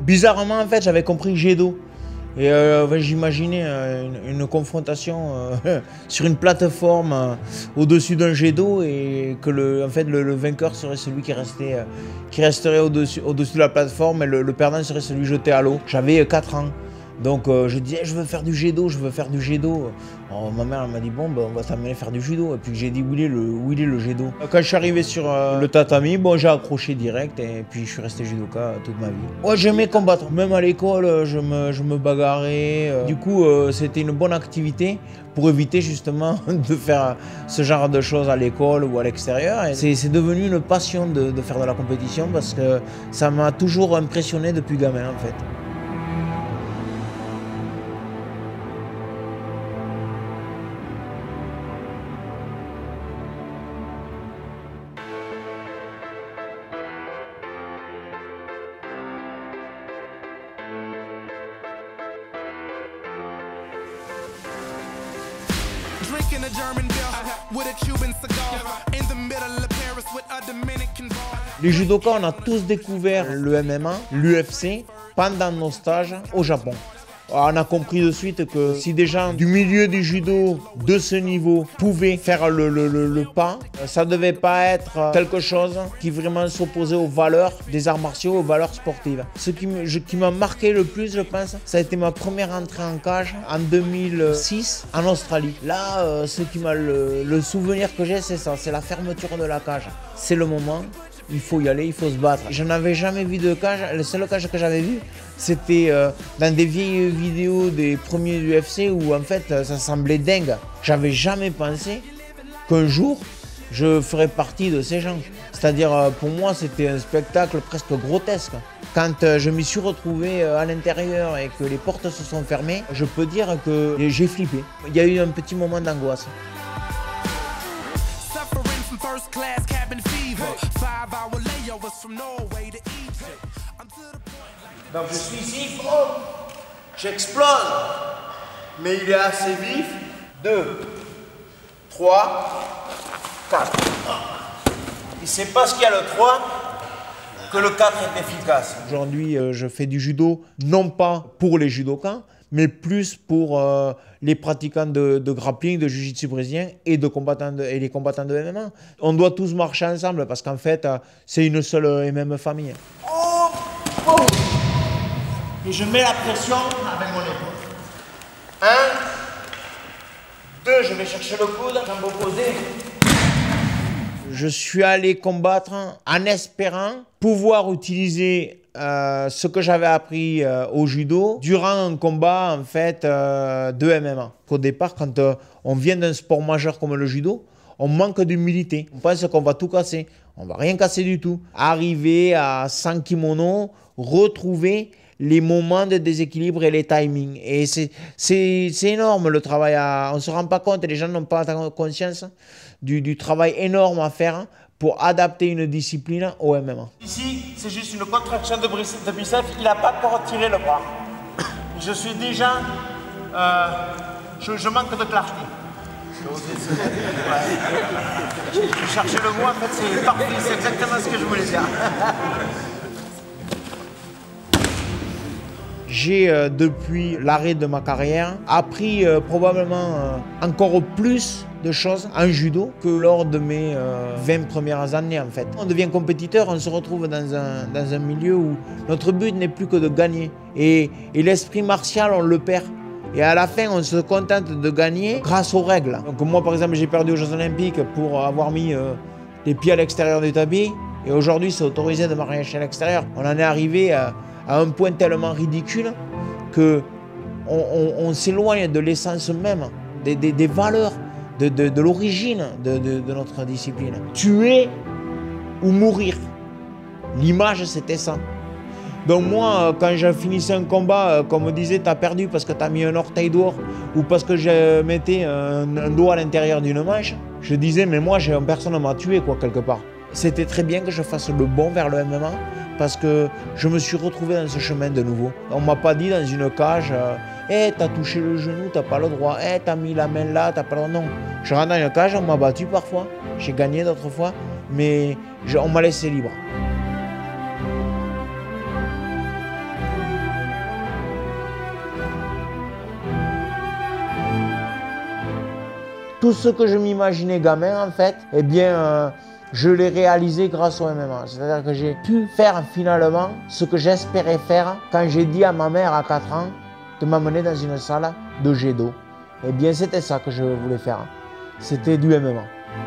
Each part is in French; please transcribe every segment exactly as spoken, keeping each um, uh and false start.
Bizarrement, en fait, j'avais compris Judo. Et euh, ben, j'imaginais euh, une, une confrontation euh, sur une plateforme euh, au-dessus d'un jet d'eau et que le, en fait, le, le vainqueur serait celui qui, restait, euh, qui resterait au-dessus au-dessus de la plateforme et le, le perdant serait celui jeté à l'eau. J'avais quatre ans. Donc euh, je disais, je veux faire du judo, je veux faire du judo. Alors, ma mère m'a dit, bon, ben, on va t'amener faire du judo. Et puis j'ai dit, où il est le, où il est le judo? Quand je suis arrivé sur euh, le tatami, bon, j'ai accroché direct et puis je suis resté judoka toute ma vie. Ouais, j'aimais combattre. Même à l'école, je me, je me bagarrais. Euh. Du coup, euh, c'était une bonne activité pour éviter justement de faire ce genre de choses à l'école ou à l'extérieur. C'est devenu une passion de, de faire de la compétition parce que ça m'a toujours impressionné depuis gamin en fait. Les judokas, on a tous découvert le M M A, l'U F C, pendant nos stages au Japon. On a compris de suite que si des gens du milieu du judo de ce niveau pouvaient faire le, le, le, le pas, ça ne devait pas être quelque chose qui vraiment s'opposait aux valeurs des arts martiaux, aux valeurs sportives. Ce qui m'a marqué le plus, je pense, ça a été ma première entrée en cage en deux mille six en Australie. Là, euh, ce qui m'a le, le souvenir que j'ai, c'est ça, c'est la fermeture de la cage. C'est le moment. Il faut y aller, il faut se battre. Je n'avais jamais vu de cage. Le seul cage que j'avais vu, c'était euh, dans des vieilles vidéos des premiers U F C où en fait ça semblait dingue. J'avais jamais pensé qu'un jour je ferais partie de ces gens. C'est-à-dire euh, pour moi c'était un spectacle presque grotesque. Quand euh, je m'y suis retrouvé euh, à l'intérieur et que les portes se sont fermées, je peux dire que j'ai flippé. Il y a eu un petit moment d'angoisse. Donc je suis ici, oh, j'explose, mais il est assez vif. deux, trois, quatre. Et c'est parce qu'il y a le trois que le quatre est efficace. Aujourd'hui, euh, je fais du judo, non pas pour les judokas, mais plus pour euh, les pratiquants de, de grappling, de jiu-jitsu brésilien et, de combattants de, et les combattants de M M A. On doit tous marcher ensemble parce qu'en fait, euh, c'est une seule et même famille. Oh, oh. Et je mets la pression avec mon épaule. Un, deux, je vais chercher le coude, jambe opposée. Je suis allé combattre en espérant pouvoir utiliser euh, ce que j'avais appris euh, au judo durant un combat en fait euh, de M M A. Au départ, quand euh, on vient d'un sport majeur comme le judo, on manque d'humilité. On pense qu'on va tout casser. On va rien casser du tout. Arriver à sans kimono, retrouver les moments de déséquilibre et les timings. Et c'est énorme le travail. À, on ne se rend pas compte, les gens n'ont pas conscience du, du travail énorme à faire pour adapter une discipline au M M A. Ici, c'est juste une contraction de biceps. Il n'a pas encore tiré le bras. Je suis déjà... Euh, je, je manque de clarté. Je cherchais le mot, en fait, c'est parfait. C'est exactement ce que je voulais dire. J'ai, euh, depuis l'arrêt de ma carrière, appris euh, probablement euh, encore plus de choses en judo que lors de mes euh, vingt premières années en fait. On devient compétiteur, on se retrouve dans un, dans un milieu où notre but n'est plus que de gagner. Et, et l'esprit martial, on le perd. Et à la fin, on se contente de gagner grâce aux règles. Donc moi, par exemple, j'ai perdu aux Jeux Olympiques pour avoir mis euh, les pieds à l'extérieur du tapis. Et aujourd'hui, c'est autorisé de marcher à l'extérieur. On en est arrivé à... à un point tellement ridicule qu'on on, on s'éloigne de l'essence même, des, des, des valeurs, de, de, de l'origine de, de, de notre discipline. Tuer ou mourir. L'image, c'était ça. Donc moi, quand je finissais un combat, comme on disait, t'as perdu parce que t'as mis un orteil dehors ou parce que je mettais un, un doigt à l'intérieur d'une manche, je disais, mais moi, personne ne m'a tué, quoi, quelque part. C'était très bien que je fasse le bond vers le M M A parce que je me suis retrouvé dans ce chemin de nouveau. On ne m'a pas dit dans une cage, euh, hey, t'as touché le genou, t'as pas le droit, hey, t'as mis la main là, t'as pas le droit. Non, je rentre dans une cage, on m'a battu parfois, j'ai gagné d'autres fois, mais je, on m'a laissé libre. tout ce que je m'imaginais gamin, en fait, eh bien, euh, je l'ai réalisé grâce au M M A. C'est-à-dire que j'ai pu faire finalement ce que j'espérais faire quand j'ai dit à ma mère à quatre ans de m'amener dans une salle de judo. Eh bien, c'était ça que je voulais faire. C'était du M M A.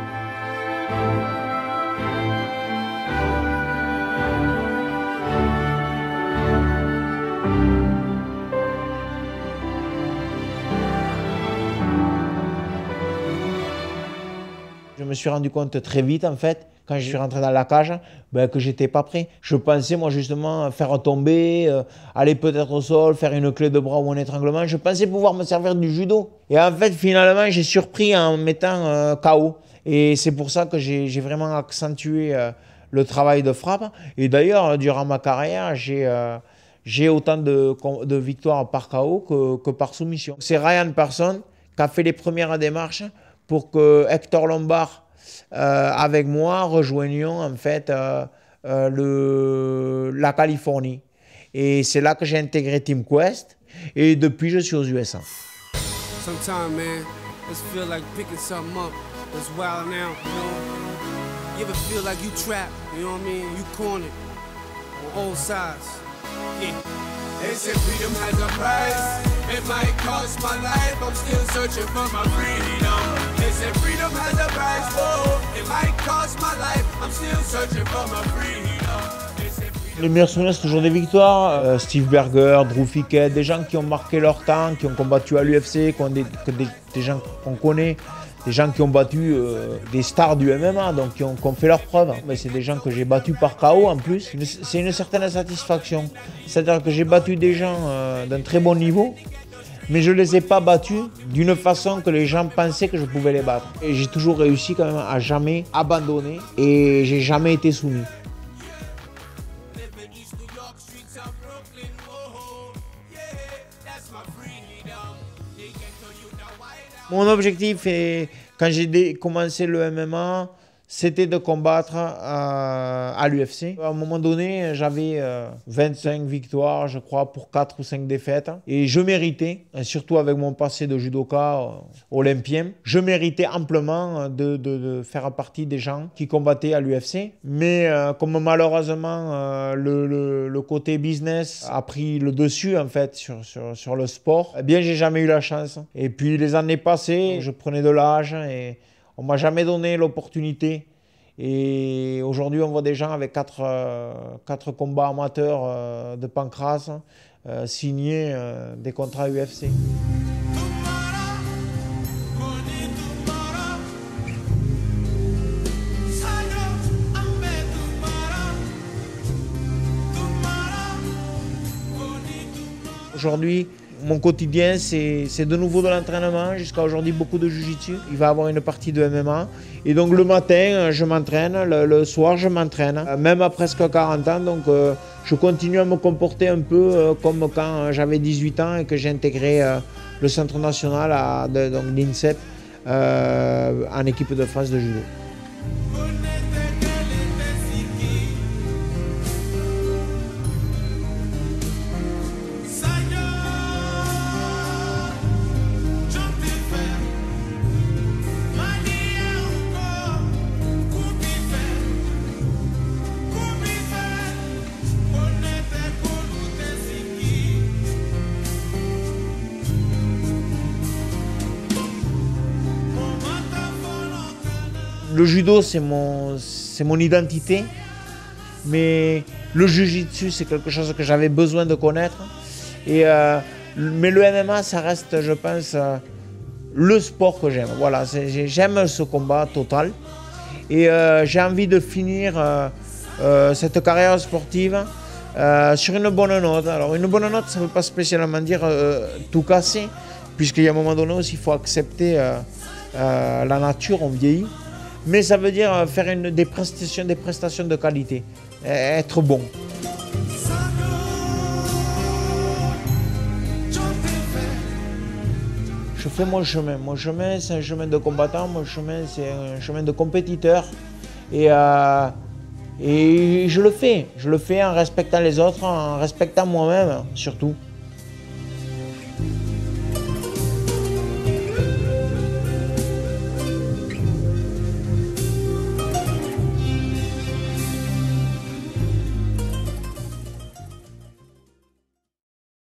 Je me suis rendu compte très vite, en fait, quand je suis rentré dans la cage, ben, que j'étais pas prêt. Je pensais, moi, justement, faire tomber, euh, aller peut-être au sol, faire une clé de bras ou un étranglement. Je pensais pouvoir me servir du judo. Et en fait, finalement, j'ai surpris en mettant euh, K O. Et c'est pour ça que j'ai vraiment accentué euh, le travail de frappe. Et d'ailleurs, durant ma carrière, j'ai euh, j'ai autant de, de victoires par K O que, que par soumission. C'est Ryan Persson qui a fait les premières démarches pour que Hector Lombard, euh, avec moi, rejoignions en fait euh, euh, le, la Californie. Et c'est là que j'ai intégré Team Quest. Et depuis, je suis aux U S A. Sometimes, man, it feel like picking something up that's wild now, you know. You ever feel like you trapped, you know what I mean? You cornered on all sides. Yeah. They say freedom has a price. It might cost my life. I'm still searching for my freedom. They say freedom has a price. Oh, it might cost my life. I'm still searching for my freedom. Les meilleurs souvenirs, c'est toujours des victoires. Euh, Steve Berger, Drew Fickett, des gens qui ont marqué leur temps, qui ont combattu à l'U F C, qui ont des, des, des gens qu'on connaît, des gens qui ont battu euh, des stars du M M A, donc qui ont, qui ont fait leurs preuves. C'est des gens que j'ai battus par K O en plus. C'est une certaine satisfaction. C'est-à-dire que j'ai battu des gens euh, d'un très bon niveau, mais je ne les ai pas battus d'une façon que les gens pensaient que je pouvais les battre. Et j'ai toujours réussi quand même à jamais abandonner et j'ai jamais été soumis. Mon objectif, est, quand j'ai commencé le M M A, c'était de combattre euh, à l'U F C. À un moment donné, j'avais euh, vingt-cinq victoires, je crois, pour quatre ou cinq défaites. Et je méritais, surtout avec mon passé de judoka euh, olympien, je méritais amplement de, de, de faire partie des gens qui combattaient à l'U F C. Mais euh, comme malheureusement, euh, le, le, le côté business a pris le dessus, en fait, sur, sur, sur le sport, eh bien, j'ai jamais eu la chance. Et puis, les années passées, je prenais de l'âge et on ne m'a jamais donné l'opportunité. Et aujourd'hui, on voit des gens avec quatre, euh, quatre combats amateurs euh, de pancrace euh, signer euh, des contrats U F C. Aujourd'hui, mon quotidien, c'est de nouveau de l'entraînement. Jusqu'à aujourd'hui, beaucoup de jiu-jitsu. Il va y avoir une partie de M M A. Et donc le matin, je m'entraîne. Le, le soir, je m'entraîne. Même à presque quarante ans. Donc euh, je continue à me comporter un peu euh, comme quand j'avais dix-huit ans et que j'ai intégré euh, le Centre national à l'INSEP euh, en équipe de France de judo. Le judo, c'est mon, c'est mon identité, mais le jiu-jitsu, c'est quelque chose que j'avais besoin de connaître. Et, euh, mais le M M A, ça reste, je pense, euh, le sport que j'aime. Voilà, j'aime ce combat total. Et euh, j'ai envie de finir euh, euh, cette carrière sportive euh, sur une bonne note. Alors, une bonne note, ça ne veut pas spécialement dire euh, tout casser, puisqu'il y a un moment donné aussi, il faut accepter euh, euh, la nature, on vieillit. Mais ça veut dire faire une, des, prestations, des prestations de qualité, être bon. Je fais mon chemin. Mon chemin, c'est un chemin de combattant. Mon chemin, c'est un chemin de compétiteur. Et, euh, et je le fais. Je le fais en respectant les autres, en respectant moi-même surtout.